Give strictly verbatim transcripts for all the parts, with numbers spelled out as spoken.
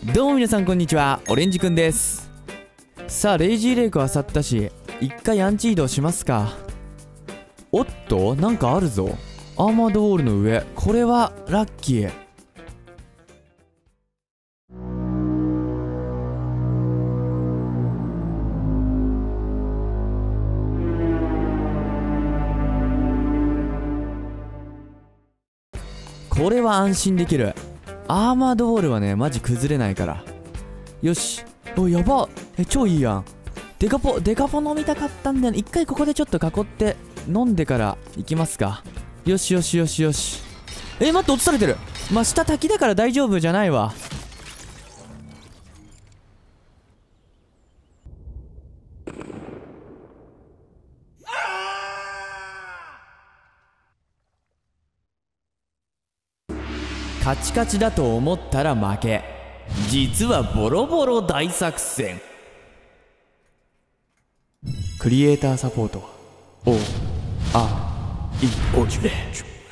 どうも皆さんこんにちは、オレンジくんです。さあレイジーレイクは去ったし、一回アンチ移動しますか。おっとなんかあるぞ。アーマードウォールの上、これはラッキー。これは安心できる。アーマードウォールはねマジ崩れないから。よし。おやば。え超いいやん。デカポデカポ飲みたかったんだよね。一回ここでちょっと囲って飲んでから行きますか。よしよしよしよし。え待って、落とされてる。まあ下滝だから大丈夫じゃないわ。カチカチだと思ったら負け。実はボロボロ大作戦。クリエイターサポートおあいおじれ。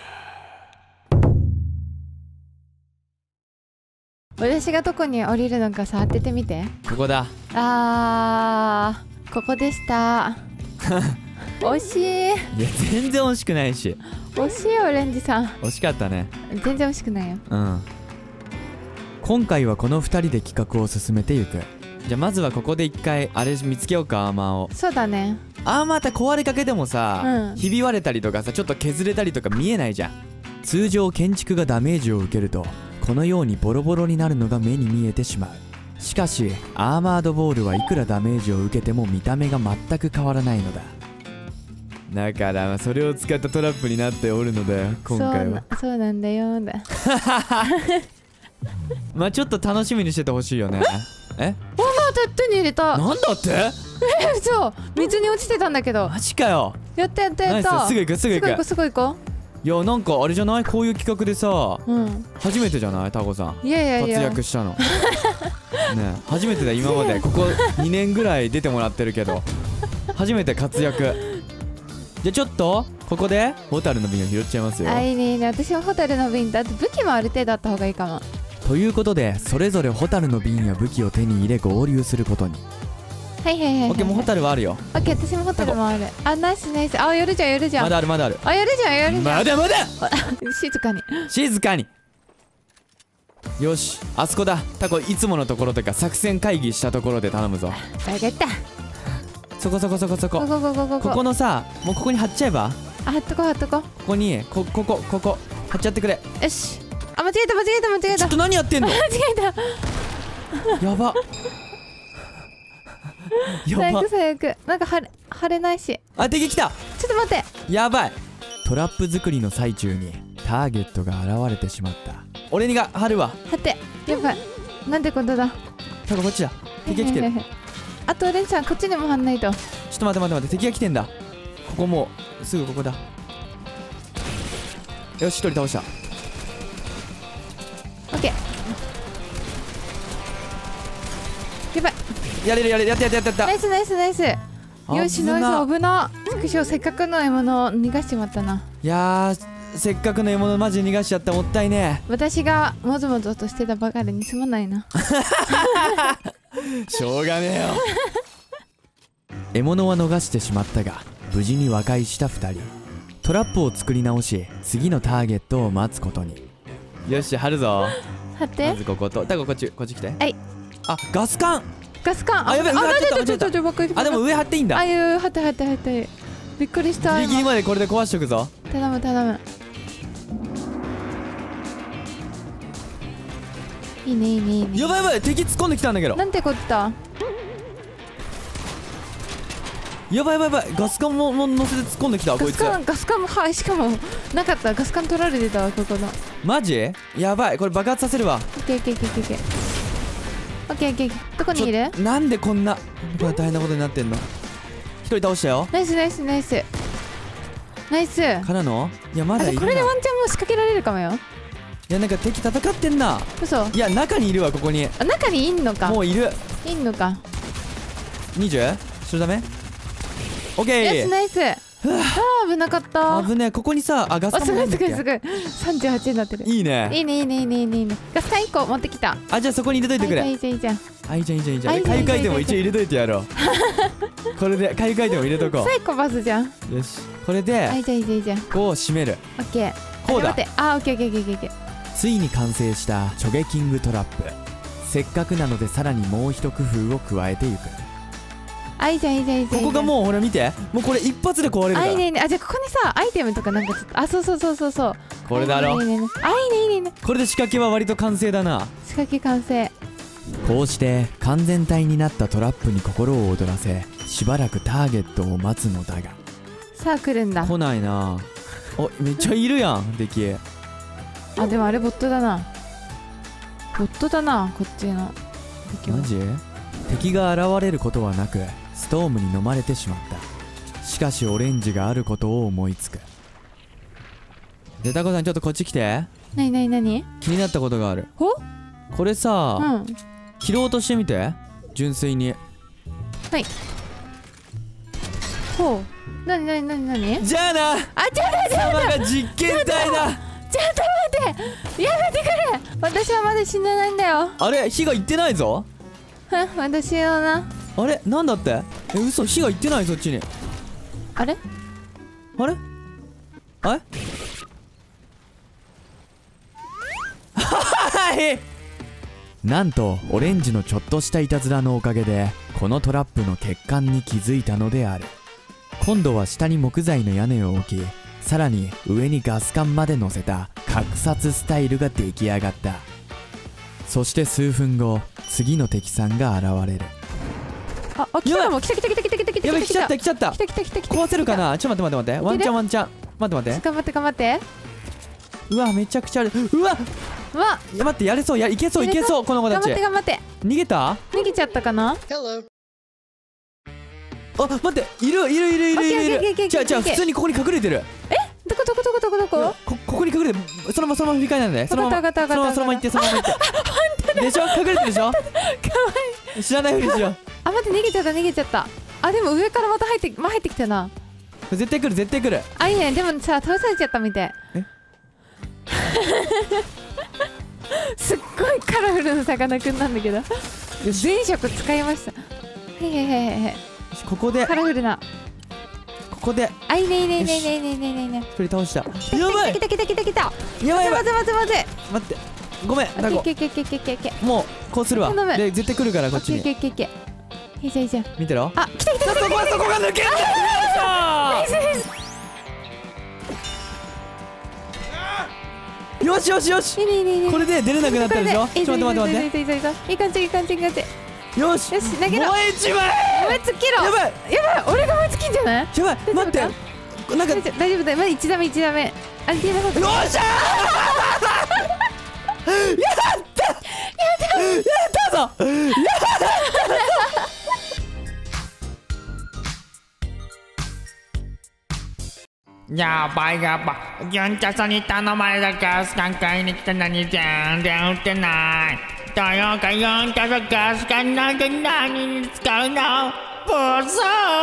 私がどこに降りるのかさ当ててみて。 ここだ。 あーここでした。惜しい。 いや全然惜しくないし。 惜しいオレンジさん。 惜しかったね。 全然惜しくないよ。 うん。今回はこのふたりで企画を進めていく。じゃあまずはここで一回あれ見つけようか、アーマーを。 そうだね。 アーマーって壊れかけでもさ、 うん、 ひび割れたりとかさ、ちょっと削れたりとか見えないじゃん。通常建築がダメージを受けるとこのようにボロボロになるのが目に見えてしまう。しかしアーマードボールはいくらダメージを受けても見た目が全く変わらないのだ。だからそれを使ったトラップになっておるのだよ今回は。 そう、そうなんだよだ。 まあちょっと楽しみにしててほしいよね。えおまた手に入れた。 なんだって。えそう水に落ちてたんだけど。 マジかよ。 やったやったやった。 すぐ行くすぐ行くすぐ行こう。 いやなんかあれじゃない、こういう企画でさ、うん、初めてじゃないタコさん。 いやいやいや活躍したの。ね初めてだ。今までここにねんぐらい出てもらってるけど初めて活躍。じゃあちょっとここでホタルの瓶を拾っちゃいますよ。 あいいねいいね。私はホタルの瓶だって武器もある程度あった方がいいかも。 ということでそれぞれホタルの瓶や武器を手に入れ合流することに。 はいはいはいはい。 オッケーもうホタルはあるよ。 オッケー私もホタルもある。あナイスナイス。あやるじゃんやるじゃん。 まだあるまだある。 あやるじゃんやるじゃん。 まだまだ。 静かに静かに。よしあそこだ。タコいつものところとか作戦会議したところで頼むぞ。 分かった。 そこそこそこそこ。 ここここここ。 ここのさもうここに貼っちゃえば。 あ貼っとこ貼っとこ。 ここにこここここ貼っちゃってくれ。 よし。あ間違えた間違えた間違えた。 ちょっと何やってんの。 間違えた。 やば。やば。 最悪最悪。なんか貼れ貼れないし。 あ敵来た。 ちょっと待って。 やばい。トラップ作りの最中にターゲットが現れてしまった。俺にが貼るわ。 貼って。やばい。なんてことだ。 タコこっちだ。敵が来てる。 あとオレンジさんこっちにも貼んないと。 ちょっと待って待って待って、敵が来てんだ。ここもうすぐここだ。よし一人倒した。 オッケー。やばい。 やれるやれるやったやったやったやった。 ナイスナイスナイス。よしナイス危な。畜生せっかくの獲物を逃がしちまったな。 いやーせっかくの獲物マジ逃がしちゃった。もったいねえ。私がもぞもぞとしてたばかりにすまないな。 しょうがねえよ。獲物は逃してしまったが無事に和解したふたり。トラップを作り直し次のターゲットを待つことに。よし貼るぞ。 貼って。 まずこことタコこっちこっち来て。 はい。 あガス缶。 ガス缶。 あやべえ上貼ってたちょちょちょちょ。 あでも上貼っていいんだ。 あいう貼って貼って貼って。びっくりした。 ギリギリまでこれで壊しとくぞ。 頼む頼む。いいねいいねいいね。 やばいやばい敵突っ込んできたんだけど。 なんてこった。 やばいやばいやばいガス管も乗せて突っ込んできたこいつ。 ガス管もはいしかもなかった。ガス管取られてたわここの。 マジやばいこれ爆発させるわ。 オッケーオッケーオッケーオッケーオッケーオッケーオッケー。どこにいる。 なんでこんな大変なことになってんの。一人倒したよ。 ナイスナイスナイスナイス。 からのいやまだいるな。 これでワンチャンもう仕掛けられるかもよ。 いやなんか敵戦ってんな。 嘘。 いや中にいるわここに。 あ中にいんのか。 もういる。 いんのか。 にじゅうそれダメ。オッケー。 よしナイス。 あー危なかった。 危ねえ。ここにさ、あガスあすご管もないんだっけ。 いすごいすごい。さんじゅうはちになってる。 いいね。 いいねいいねいいねいいねいいね。ガス管いっこ持ってきた。 あじゃあそこに入れといてくれ。 いいじゃんいいじゃんいいあいいじゃんいいじゃんいいじゃん。 あいいじゃんかゆかいても一応入れといてやろう。これでかゆかいても入れとこじゃん。サイコパスじゃん。 う。よしこれあでいいじゃんいいじゃんいいじゃん。 こう締める。 オッケー。 こうだ待って。あオッケーオッケーオッケーオッケー。 ついに完成したチョゲキングトラップ。せっかくなのでさらにもう一工夫を加えていく。 あいいじゃんいいじゃんいいじゃん。 ここがもうほら見て、もうこれ一発で壊れるから。 あいいねいいね。あじゃあここにさアイテムとかなんかちょっと、あそうそうそうそうそう。 これだろ。 あいいねいいね。あいいねいいねいいね。 これで仕掛けは割と完成だな。 仕掛け完成。 こうして完全体になったトラップに心を躍らせ、しばらくターゲットを待つのだがさあ来るんだ。 来ないな。おめっちゃいるやん敵。 あでもあれボットだな。ボットだなこっちの敵は。 マジ？敵が現れることはなくストームに飲まれてしまった。しかしオレンジがあることを思いつく。でタコさんちょっとこっち来て。 なになになに。 気になったことがある。 ほこれさ、 うん切ろうとしてみて。純粋に。 はい。ほう。なになになになに。 じゃあな。 あちょっと待って様が実験体だ。 ちょっと待ってやめてくれ。私はまだ死んでないんだよ。 あれ火がいってないぞ。 私はな。 あれなんだって。え嘘火がいってない。そっちに。 あれあれあれはいなんとオレンジのちょっとしたいたずらのおかげでこのトラップの欠陥に気づいたのである。今度は下に木材の屋根を置き、さらに上にガス管まで乗せた格殺スタイルが出来上がった。そして数分後、次の敵さんが現れる。 ああ来たかも。来た来た来た来た来た来た。 やばい来ちゃった来ちゃった。 来た来た来た来た。 壊せるかな。ちょっと待って待って待って。ワンチャンワンチャン。待って待って。 頑張って頑張って。 うわめちゃくちゃある。うわうわいや待ってやれそう。やいけそういけそう。この子た頑張ってち頑張って。 逃げた。 逃げちゃったかな。 あ待っているいるいるいるいるいオッケーオッケーオッケーオッケーる。じゃあじゃあ普通にここに隠れてる。 どこどこどこどこどこ。 こここに隠れてる。そのままそのまま振り返らないで。そのままわかったわかったわかったそのまま行ってそのまま行ってでしょ。隠れてるでしょ。 かわいい。 知らないふりしよあ待って逃げちゃった逃げちゃった。あでも上からまた入ってま入ってきたな。 う。絶対来る絶対来る。 あいいね。でもさ倒されちゃったみたい。 えすっごいカラフルなさかなクンなんだけど。 よし全色使いました。へへへへ。 ここでカラフルな。 ここであいいねいいねいいねいいねいいねいいねいいね。 一人倒した。やばい来た来た来た来た。 やばいやばい。 待て待て待て。 待ってごめんタコ。 オッケーオッケーオッケーオッケーオッケー。 もうこうするわ。 頼むで絶対来るからこっちオッケーオッに。 ケーオッケーオッケー。いいじゃんいいじゃん。 見てろ。 あ来た来た来た来た。 そこはそこが抜けんだよ。よしよしよし。 いいねいいねいいね。 これで出れなくなったでしょ。ちょっと待って待って待いいぞいいぞいいぞいい感じいい感じいい感じ。 って。よしよし投げろ。 もう一枚。 燃え尽きろ。 やばいやばい。俺が燃え尽きんじゃない。 やばい待ってなんか大丈夫大丈夫だよ。まだ一打目一打目。あれなかった。 よっしゃーやったやったやったぞやばいやばい。純茶さんに頼まれたガス管買いに来たのに全然売ってない。というか純茶さんガス管なんて何に使うの。ブスー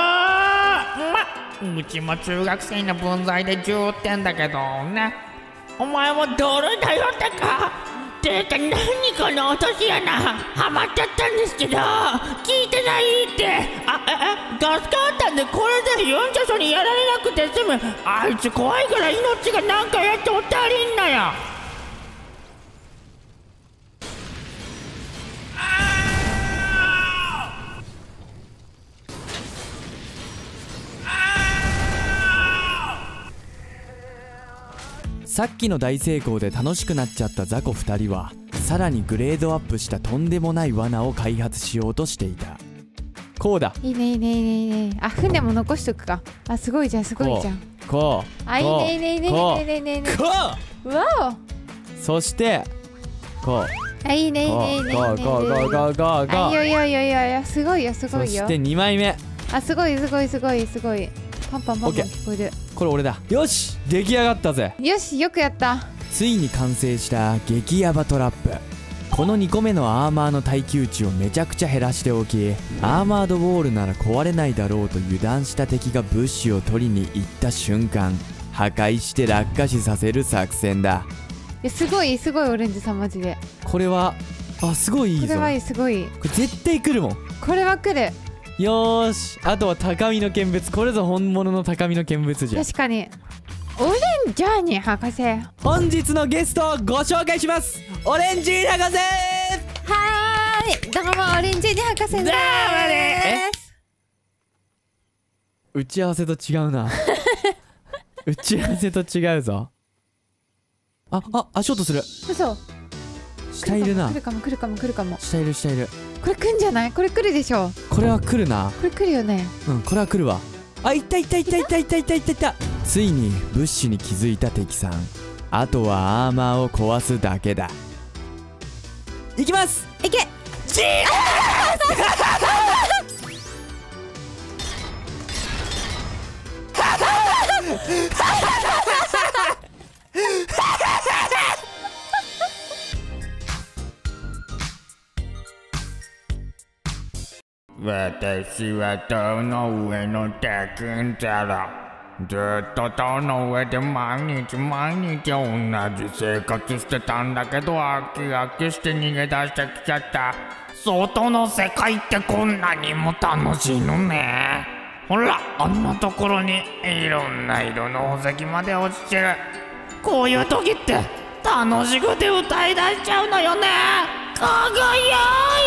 ま、うちも中学生の分際でじゅってんだけどね。お前もどれだよってか。てか何この落とし穴ハマっちゃったんですけど聞いてないって。あええガス管あったんでこれでユンチャソにやられなくて済む。あいつ怖いから命が何かやっておったりんなよ。 さっきの大成功で楽しくなっちゃった雑魚ふたりはさらにグレードアップしたとんでもない罠を開発しようとしていた。こうだ。 いいねいいねいいねいいね。あ船も残しとくか。あすごいじゃんすごいじゃん。 こうあいいねいいねいいねいいねいいねいいねいいね。 こうわうそしてこうお。あいいねいいねいいねいいねいいね。 ゴーゴーゴーゴーゴーゴーゴあいいよー。 いいよいいよいいよ。すごいよすごいよ。 そしてにまいめ。 あすごいすごいすごいすごい。パンパンパンパン聞こえる。 これ俺だ。よし出来上がったぜ。 よしよくやった。 ついに完成した激ヤバトラップ。 このにこめのアーマーの耐久値をめちゃくちゃ減らしておき、アーマードウォールなら壊れないだろうと油断した敵が物資を取りに行った瞬間、破壊して落下死させる作戦だ。 いやすごいすごいオレンジさんマジで。 これはあすごいいいぞ。 これはいいすごい。 これ絶対来るもん。 これは来る。 よーし、あとは高みの見物。これぞ本物の高みの見物じゃん。 確かに。オレンジャーニー博士。 本日のゲストをご紹介します。オレンジー博士。 はーい、どうもオレンジー博士です。 打ち合わせと違うな。打ち合わせと違うぞ。ああ足音する。 嘘。 下いるな。 来るかも来るかも来るかも。 下いる下いる。 これ来んじゃない？これ来るでしょ。 これは来るな。 これ来るよね。 うんこれは来るわ。あいったいったいったいったいったいったいったいった。ついに物資に気づいた敵さん。あとはアーマーを壊すだけだ。いきます。 いけ。 ジー私は塔の上の鉄拳太郎。ずっと塔の上で毎日毎日同じ生活してたんだけど、飽き飽きして逃げ出してきちゃった。外の世界ってこんなにも楽しいのね。ほらあんなところにいろんな色の宝石まで落ちてる。こういう時って楽しくて歌い出しちゃうのよね。輝い